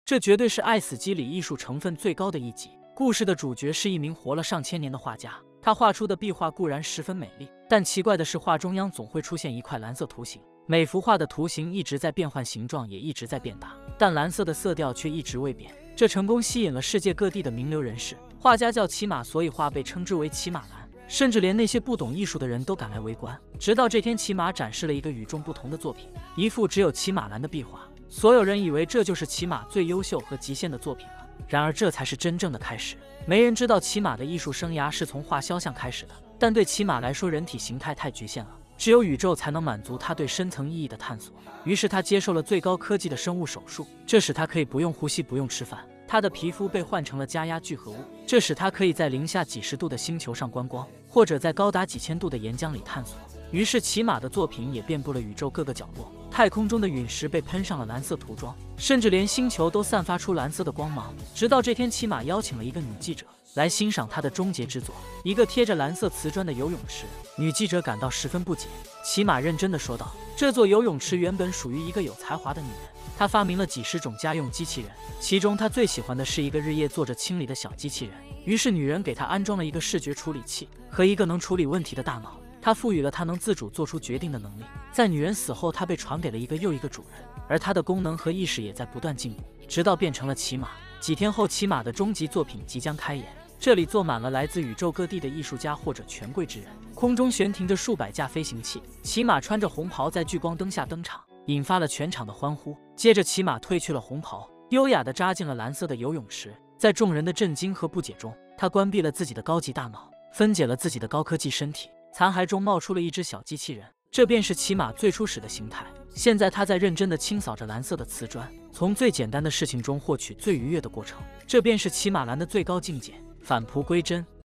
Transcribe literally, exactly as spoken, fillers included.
这绝对是《爱死机》里艺术成分最高的一集。故事的主角是一名活了上千年的画家，他画出的壁画固然十分美丽，但奇怪的是画中央总会出现一块蓝色图形。每幅画的图形一直在变换形状，也一直在变大，但蓝色的色调却一直未变。这成功吸引了世界各地的名流人士。画家叫骑马，所以画被称之为骑马蓝，甚至连那些不懂艺术的人都赶来围观。直到这天，骑马展示了一个与众不同的作品，一幅只有骑马蓝的壁画。所有人以为这就是骑马最优秀和极限的作品了。然而这才是真正的开始。没人知道骑马的艺术生涯是从画肖像开始的，但对骑马来说，人体形态太局限了，只有宇宙才能满足他对深层意义的探索。于是他接受了最高科技的生物手术，这使他可以不用呼吸，不用吃饭。他的皮肤被换成了加压聚合物，这使他可以在零下几十度的星球上观光，或者在高达几千度的岩浆里探索。于是骑马的作品也遍布了宇宙各个角落，太空中的陨石被喷上了蓝色涂装，甚至连星球都散发出蓝色的光芒。直到这天，骑马邀请了一个女记者来欣赏他的终结之作，一个贴着蓝色瓷砖的游泳池。女记者感到十分不解，骑马认真地说道：“这座游泳池原本属于一个有才华的女人，她发明了几十种家用机器人，其中她最喜欢的是一个日夜做着清理的小机器人。于是女人给她安装了一个视觉处理器和一个能处理问题的大脑。她赋予了她能自主做出决定的能力。在女人死后，她被传给了一个又一个主人，而她的功能和意识也在不断进步，直到变成了骑马。几天后，骑马的终极作品即将开演，这里坐满了来自宇宙各地的艺术家或者权贵之人，空中悬停着数百架飞行器，骑马穿着红袍在聚光灯下登场，引发了全场的欢呼。接着，骑马褪去了红袍，优雅地扎进了蓝色的游泳池。在众人的震惊和不解中，他关闭了自己的高级大脑，分解了自己的高科技身体。残骸中冒出了一只小机器人，这便是骑马最初始的形态。现在他在认真地清扫着蓝色的瓷砖，从最简单的事情中获取最愉悦的过程。这便是骑马蓝的最高境界，返璞归真。